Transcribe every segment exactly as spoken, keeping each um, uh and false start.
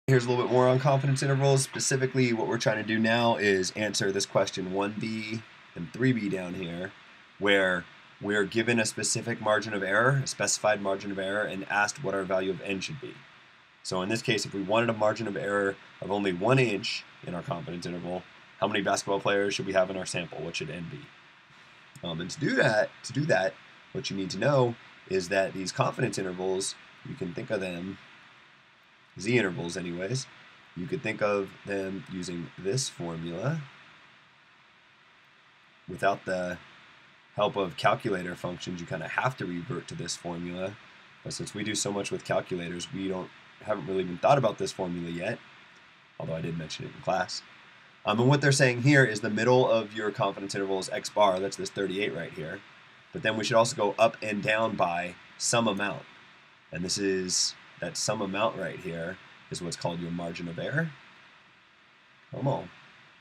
Here's a little bit more on confidence intervals. Specifically, what we're trying to do now is answer this question one B and three B down here, where we're given a specific margin of error, a specified margin of error, and asked what our value of n should be. So in this case, if we wanted a margin of error of only one inch in our confidence interval, how many basketball players should we have in our sample? What should n be? Um, and to do that, to do that, what you need to know is that these confidence intervals, you can think of them Z intervals anyways. You could think of them using this formula without the help of calculator functions. You kind of have to revert to this formula, but since we do so much with calculators, we don't haven't really even thought about this formula yet, although I did mention it in class. Um, and what they're saying here is the middle of your confidence interval is x bar, that's this thirty-eight right here, but then we should also go up and down by some amount, and this is that some amount right here is what's called your margin of error. Come on.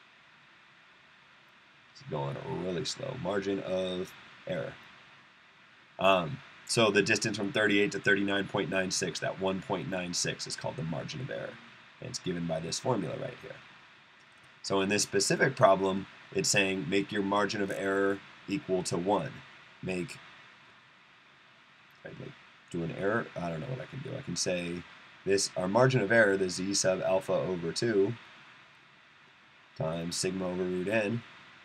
It's going really slow. Margin of error. Um, so the distance from thirty-eight to thirty-nine point nine six, that one point nine six is called the margin of error. And it's given by this formula right here. So in this specific problem, it's saying make your margin of error equal to one. Make, like, do an error, I don't know what I can do. I can say this, our margin of error, the z sub alpha over two times sigma over root n,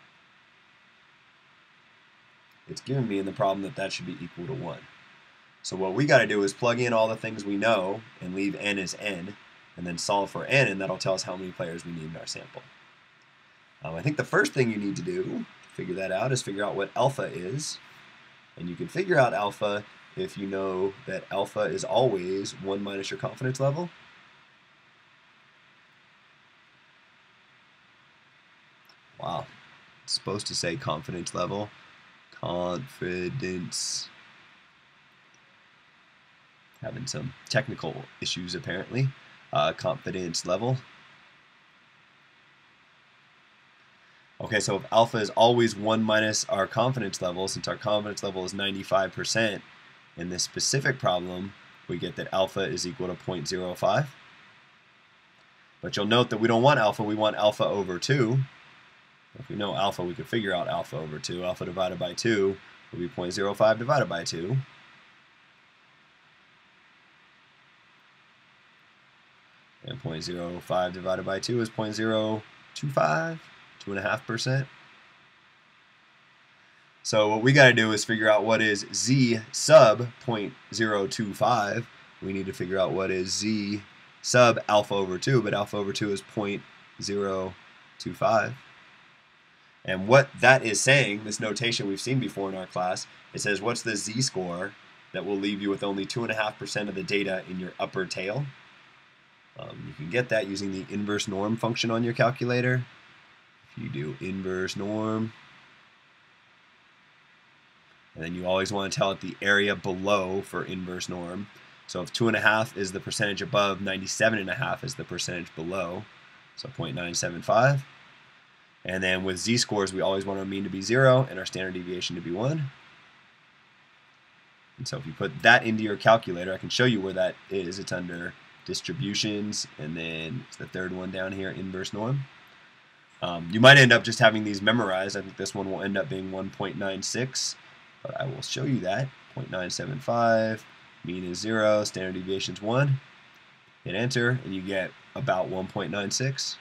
it's given me in the problem that that should be equal to one. So what we got to do is plug in all the things we know and leave n as n, and then solve for n, and that'll tell us how many players we need in our sample. Um, I think the first thing you need to do to figure that out is figure out what alpha is, and you can figure out alpha if you know that alpha is always one minus your confidence level. Wow, it's supposed to say confidence level. Confidence. Having some technical issues apparently. Uh, confidence level. Okay, so if alpha is always one minus our confidence level, since our confidence level is ninety-five percent, in this specific problem, we get that alpha is equal to zero point zero five. But you'll note that we don't want alpha, we want alpha over two. If we know alpha, we could figure out alpha over two. Alpha divided by two will be zero point zero five divided by two. And zero point zero five divided by two is zero point zero two five, two point five percent. So what we got to do is figure out what is z sub zero point zero two five. We need to figure out what is z sub alpha over two, but alpha over two is zero point zero two five. And what that is saying, this notation we've seen before in our class, it says what's the z-score that will leave you with only two point five percent of the data in your upper tail. Um, you can get that using the inverse norm function on your calculator. If you do inverse norm, and then you always want to tell it the area below for inverse norm. So if two and a half is the percentage above, ninety-seven and a half is the percentage below. So zero point nine seven five. And then with z-scores, we always want our mean to be zero and our standard deviation to be one. And so if you put that into your calculator, I can show you where that is. It's under distributions, and then it's the third one down here, inverse norm. Um, you might end up just having these memorized. I think this one will end up being one point nine six. But I will show you that. zero point nine seven five, mean is zero, standard deviation is one. Hit enter, and you get about one point nine six.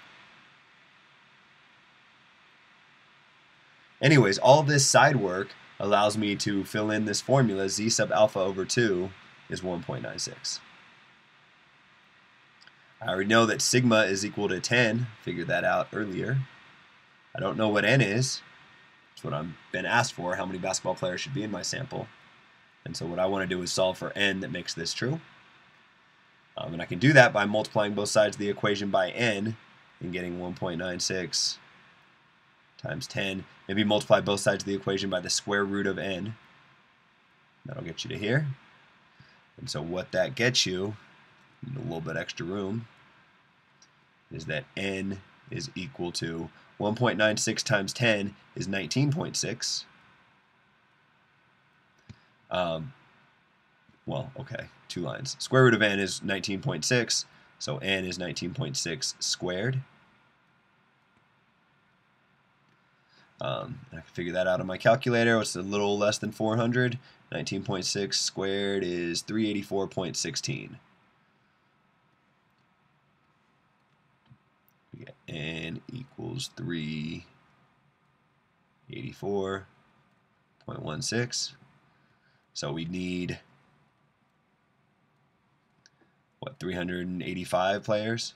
Anyways, all this side work allows me to fill in this formula. Z sub alpha over two is one point nine six. I already know that sigma is equal to ten. Figured that out earlier. I don't know what n is. That's what I've been asked for, how many basketball players should be in my sample. And so what I want to do is solve for n that makes this true. Um, and I can do that by multiplying both sides of the equation by n and getting one point nine six times ten. Maybe multiply both sides of the equation by the square root of n. That'll get you to here. And so what that gets you, a little bit extra room, is that n is equal to one point nine six times ten is nineteen point six. Um, well, okay, two lines. Square root of n is nineteen point six, So n is nineteen point six squared. Um, I can figure that out on my calculator. It's a little less than four hundred. nineteen point six squared is three hundred eighty-four point one six. We get n equals three hundred eighty-four point one six. So we need, what, three hundred eighty-five players?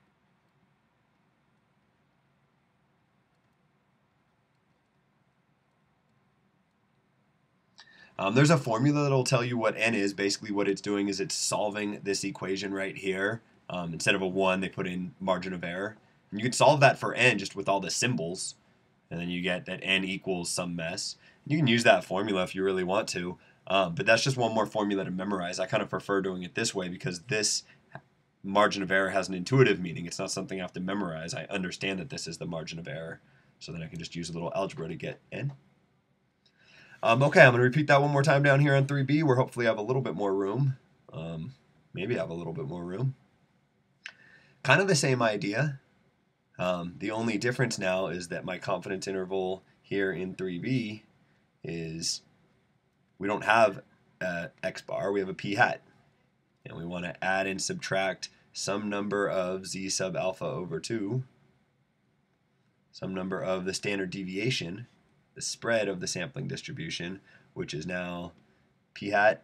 Um, there's a formula that'll tell you what n is. Basically what it's doing is it's solving this equation right here. Um, instead of a one, they put in margin of error. And you could solve that for n just with all the symbols. And then you get that n equals some mess. You can use that formula if you really want to. Um, but that's just one more formula to memorize. I kind of prefer doing it this way because this margin of error has an intuitive meaning. It's not something I have to memorize. I understand that this is the margin of error. So then I can just use a little algebra to get n. Um, okay, I'm going to repeat that one more time down here on three B, where hopefully I have a little bit more room. Um, maybe I have a little bit more room. Kind of the same idea. Um, the only difference now is that my confidence interval here in three B is we don't have a x bar, we have a p hat. And we want to add and subtract some number of z sub alpha over two, some number of the standard deviation, the spread of the sampling distribution, which is now p hat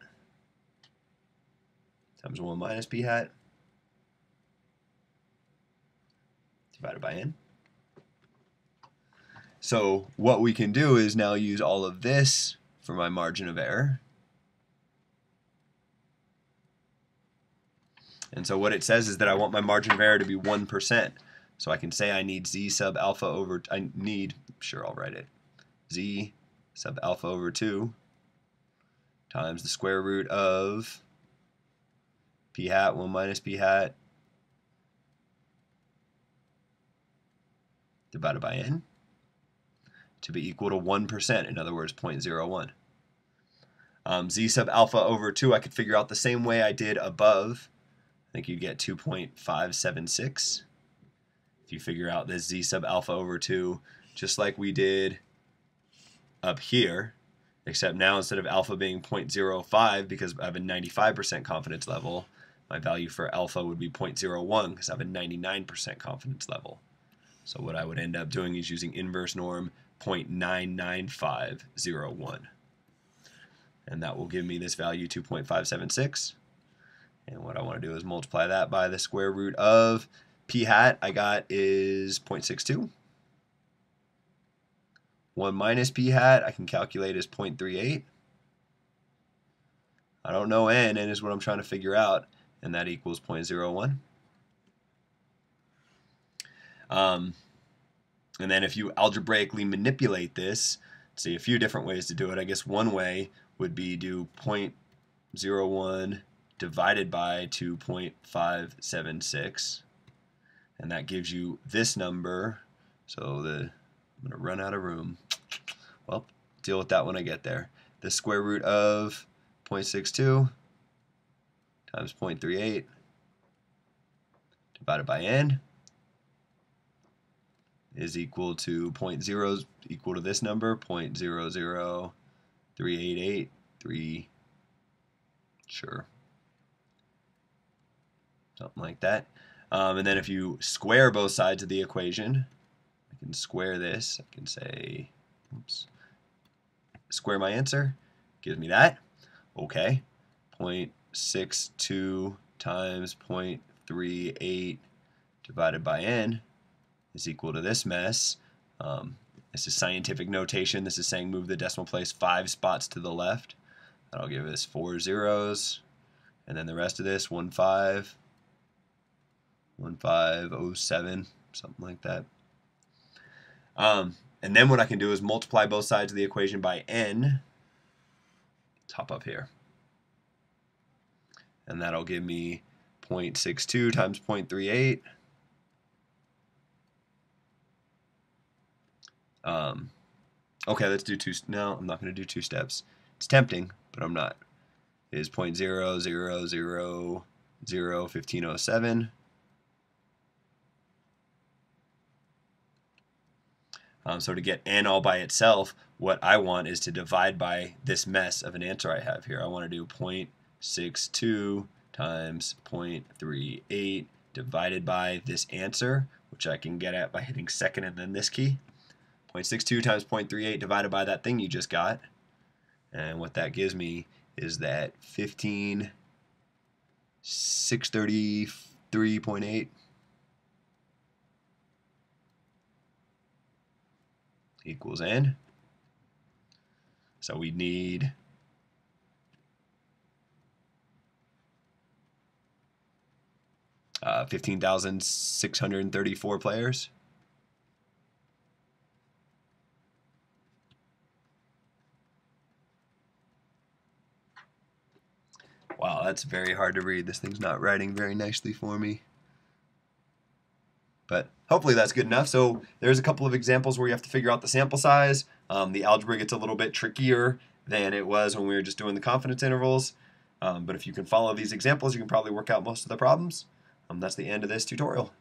times one minus p hat divided by n. So what we can do is now use all of this for my margin of error. And so what it says is that I want my margin of error to be one percent. So I can say I need z sub alpha over, I need, sure I'll write it, z sub alpha over two times the square root of p hat, one minus p hat, divided by n, to be equal to one percent, in other words, zero point zero one. Um, z sub alpha over two, I could figure out the same way I did above. I think you get two point five seven six. If you figure out this z sub alpha over two, just like we did up here, except now instead of alpha being zero point zero five because I have a ninety-five percent confidence level, my value for alpha would be zero point zero one because I have a ninety-nine percent confidence level. So what I would end up doing is using inverse norm zero point nine nine five zero one. And that will give me this value two point five seven six. And what I want to do is multiply that by the square root of p hat I got is zero point six two. one minus p hat I can calculate as zero point three eight. I don't know n, n is what I'm trying to figure out, and that equals zero point zero one. Um, and then if you algebraically manipulate this, see a few different ways to do it. I guess one way would be do zero point zero one divided by two point five seven six, and that gives you this number. So the I'm going to run out of room. Well, deal with that when I get there. The square root of zero point six two times zero point three eight divided by n is equal to zero point zero, equal to this number, zero point zero zero three eight eight three, sure, something like that. Um, and then if you square both sides of the equation, I can square this. I can say, oops, square my answer, gives me that. Okay, zero point six two times zero point three eight divided by n is equal to this mess. Um, this is scientific notation. This is saying move the decimal place five spots to the left. That'll give us four zeros. And then the rest of this, one five, one five oh seven, something like that. Um, and then what I can do is multiply both sides of the equation by n, top up here. And that'll give me zero point six two times zero point three eight. Um, okay, let's do two. No, I'm not going to do two steps. It's tempting, but I'm not. Is zero point zero zero zero zero one five oh seven Um, so to get n all by itself, what I want is to divide by this mess of an answer I have here. I want to do zero point six two times zero point three eight divided by this answer, which I can get at by hitting second and then this key. zero point six two times zero point three eight divided by that thing you just got. And what that gives me is that fifteen six thirty-three point eight equals n. So we need uh, fifteen thousand six hundred thirty-four players. Wow, that's very hard to read. This thing's not writing very nicely for me. But hopefully that's good enough. So there's a couple of examples where you have to figure out the sample size. Um, the algebra gets a little bit trickier than it was when we were just doing the confidence intervals. Um, but if you can follow these examples, you can probably work out most of the problems. Um, that's the end of this tutorial.